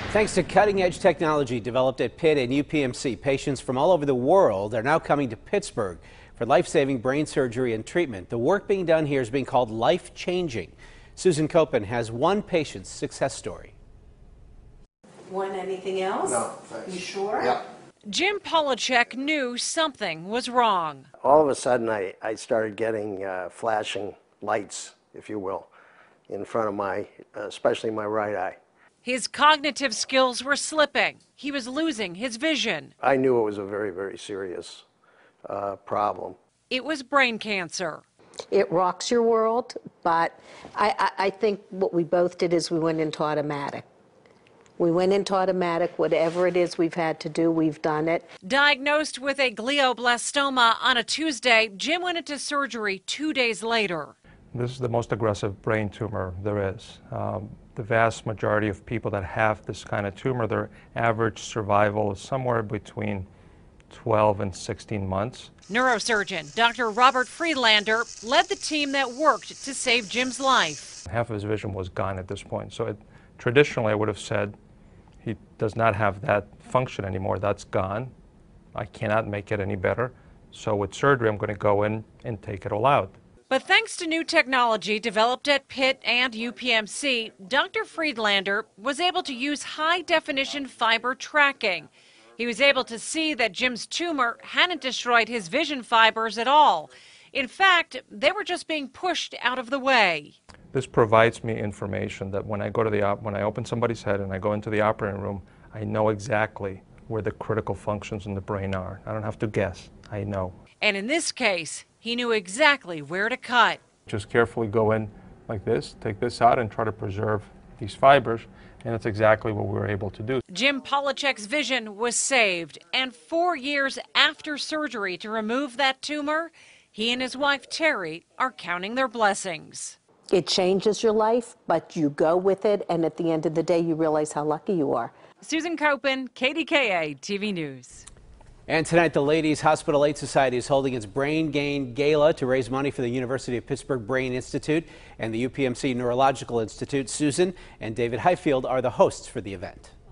Thanks to cutting-edge technology developed at Pitt and UPMC, patients from all over the world are now coming to Pittsburgh for life-saving brain surgery and treatment. The work being done here is being called life-changing. Susan Copen has one patient's success story. Want anything else? No, thanks. You sure? Yeah. Jim Polachek knew something was wrong. All of a sudden, I started getting flashing lights, if you will, in front of my, especially my right eye. His cognitive skills were slipping. He was losing his vision. I knew it was a very, very serious problem. It was brain cancer. It rocks your world, but I think what we both did is we went into automatic. We went into automatic. Whatever it is we've had to do, we've done it. Diagnosed with a glioblastoma on a Tuesday, Jim went into surgery 2 days later. This is the most aggressive brain tumor there is. The vast majority of people that have this kind of tumor, their average survival is somewhere between 12 and 16 months. Neurosurgeon Dr. Robert Friedlander led the team that worked to save Jim's life. Half of his vision was gone at this point. So traditionally I would have said he does not have that function anymore. That's gone. I cannot make it any better. So with surgery, I'm going to go in and take it all out. But thanks to new technology developed at Pitt and UPMC, Dr. Friedlander was able to use high-definition fiber tracking. He was able to see that Jim's tumor hadn't destroyed his vision fibers at all. In fact, they were just being pushed out of the way. This provides me information that when I go to when I open somebody's head and I go into the operating room, I know exactly where the critical functions in the brain are. I don't have to guess. I know. And in this case, he knew exactly where to cut. Just carefully go in like this, take this out, and try to preserve these fibers, and that's exactly what we were able to do. Jim Polachek's vision was saved, and 4 years after surgery to remove that tumor, he and his wife Terry are counting their blessings. It changes your life, but you go with it, and at the end of the day, you realize how lucky you are. Susan Copen, KDKA-TV News. And tonight, the Ladies Hospital Aid Society is holding its Brain Gain Gala to raise money for the University of Pittsburgh Brain Institute and the UPMC Neurological Institute. Susan and David Highfield are the hosts for the event.